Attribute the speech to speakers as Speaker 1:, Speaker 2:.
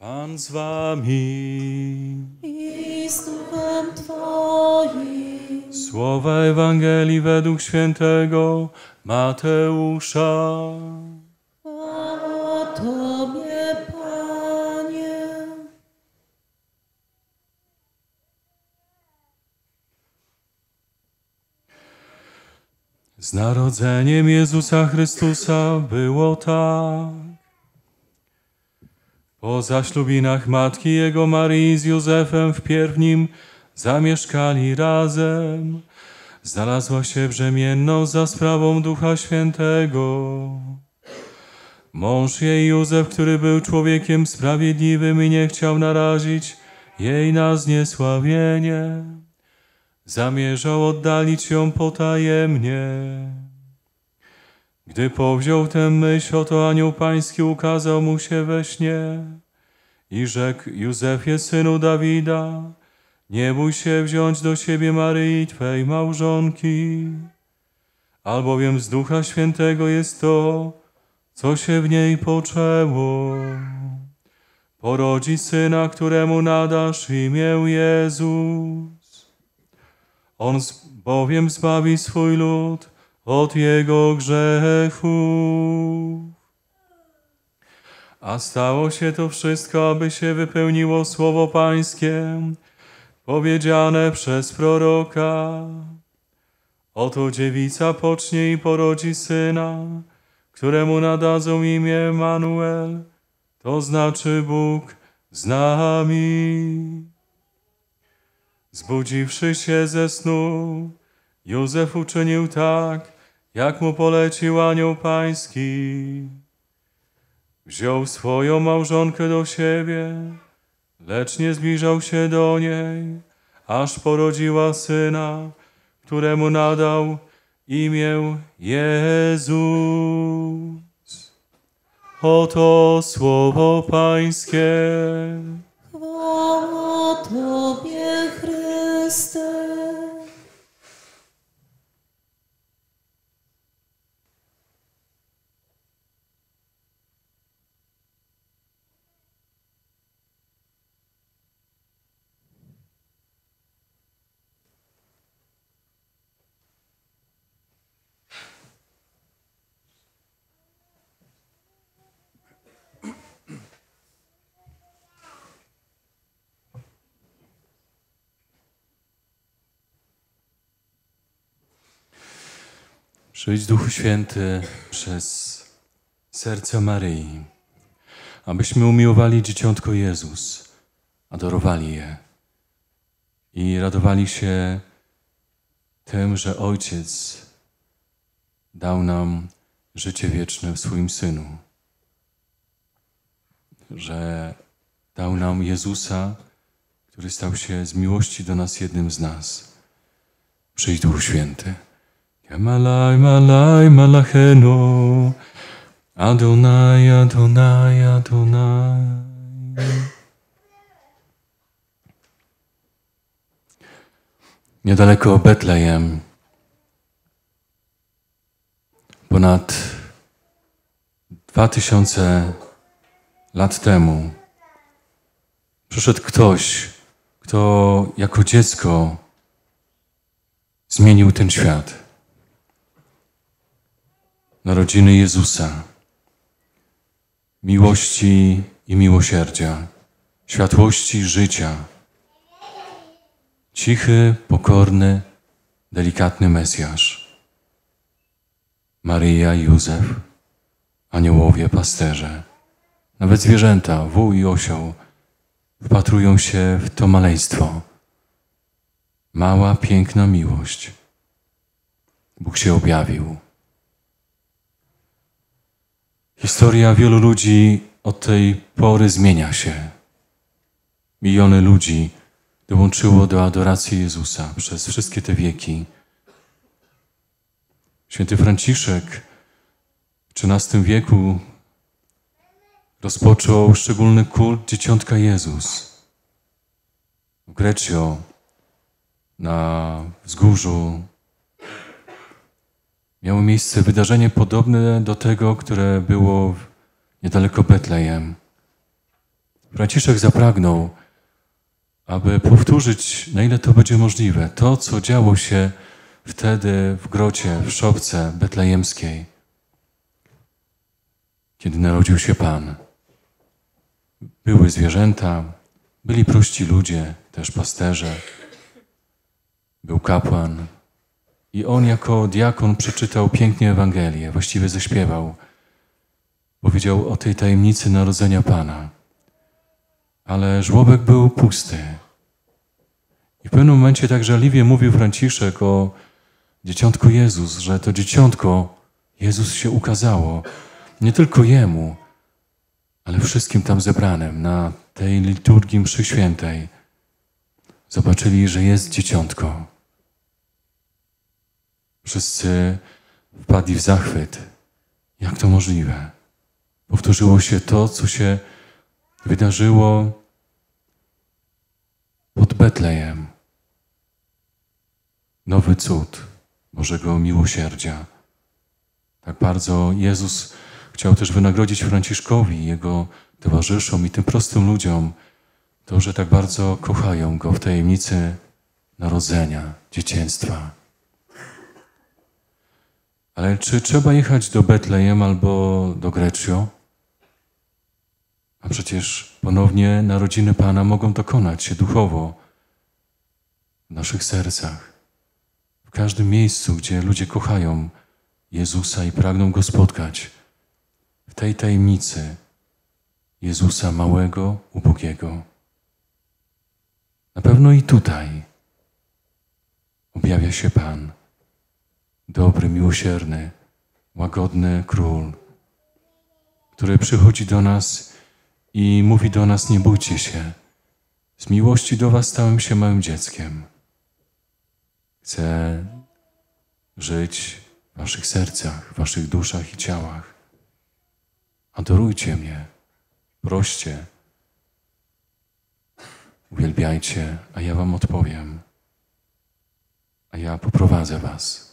Speaker 1: Pan z wami.
Speaker 2: I z duchem Twoim.
Speaker 1: Słowa Ewangelii według świętego Mateusza.
Speaker 2: Chwała Tobie, Panie.
Speaker 1: Z narodzeniem Jezusa Chrystusa było tak. Po zaślubinach matki Jego Maryi z Józefem wpierw nim zamieszkali razem. Znalazła się brzemienną za sprawą Ducha Świętego. Mąż jej Józef, który był człowiekiem sprawiedliwym i nie chciał narazić jej na zniesławienie, zamierzał oddalić ją potajemnie. Gdy powziął tę myśl, oto anioł pański ukazał mu się we śnie i rzekł: Józefie, synu Dawida, nie bój się wziąć do siebie Maryi, Twej małżonki, albowiem z Ducha Świętego jest to, co się w niej poczęło. Porodzi syna, któremu nadasz imię Jezus. On bowiem zbawi swój lud od jego grzechów. A stało się to wszystko, aby się wypełniło słowo pańskie, powiedziane przez proroka. Oto dziewica pocznie i porodzi syna, któremu nadadzą imię Emanuel, to znaczy Bóg z nami. Zbudziwszy się ze snu, Józef uczynił tak, jak mu polecił anioł pański. Wziął swoją małżonkę do siebie, lecz nie zbliżał się do niej, aż porodziła syna, któremu nadał imię Jezus. Oto słowo pańskie.
Speaker 2: Chwała Tobie, Chryste.
Speaker 1: Przyjdź, Duchu Święty, przez serce Maryi, abyśmy umiłowali Dzieciątko Jezus, adorowali je i radowali się tym, że Ojciec dał nam życie wieczne w swoim Synu, że dał nam Jezusa, który stał się z miłości do nas jednym z nas. Przyjdź, Duchu Święty. Malaj, malaj, malachenu, Adonai, Adonai, Adonai. Niedaleko Betlejem, ponad 2000 lat temu, przyszedł ktoś, kto jako dziecko zmienił ten świat. Narodziny Jezusa, miłości i miłosierdzia, światłości życia. Cichy, pokorny, delikatny Mesjasz. Maryja i Józef, aniołowie, pasterze, nawet zwierzęta, wół i osioł wpatrują się w to maleństwo. Mała, piękna miłość. Bóg się objawił. Historia wielu ludzi od tej pory zmienia się. Miliony ludzi dołączyło do adoracji Jezusa przez wszystkie te wieki. Święty Franciszek w XIII wieku rozpoczął szczególny kult Dzieciątka Jezus. W Greccio, na wzgórzu, miało miejsce wydarzenie podobne do tego, które było niedaleko Betlejem. Franciszek zapragnął, aby powtórzyć, na ile to będzie możliwe, to, co działo się wtedy w grocie, w szopce betlejemskiej, kiedy narodził się Pan. Były zwierzęta, byli prości ludzie, też pasterze, był kapłan i on jako diakon przeczytał pięknie Ewangelię, właściwie zaśpiewał. Powiedział o tej tajemnicy narodzenia Pana. Ale żłobek był pusty. I w pewnym momencie tak żarliwie mówił Franciszek o dzieciątku Jezus, że to dzieciątko Jezus się ukazało. Nie tylko Jemu, ale wszystkim tam zebranym na tej liturgii mszy świętej. Zobaczyli, że jest dzieciątko. Wszyscy wpadli w zachwyt. Jak to możliwe? Powtórzyło się to, co się wydarzyło pod Betlejem. Nowy cud Bożego miłosierdzia. Tak bardzo Jezus chciał też wynagrodzić Franciszkowi, jego towarzyszom i tym prostym ludziom to, że tak bardzo kochają Go w tajemnicy narodzenia, dzieciństwa. Ale czy trzeba jechać do Betlejem albo do Greccio? A przecież ponownie narodziny Pana mogą dokonać się duchowo w naszych sercach. W każdym miejscu, gdzie ludzie kochają Jezusa i pragną Go spotkać. W tej tajemnicy Jezusa małego, ubogiego. Na pewno i tutaj objawia się Pan. Dobry, miłosierny, łagodny Król, który przychodzi do nas i mówi do nas: nie bójcie się, z miłości do was stałem się małym dzieckiem. Chcę żyć w waszych sercach, w waszych duszach i ciałach. Adorujcie mnie, proście, uwielbiajcie, a ja wam odpowiem, a ja poprowadzę was.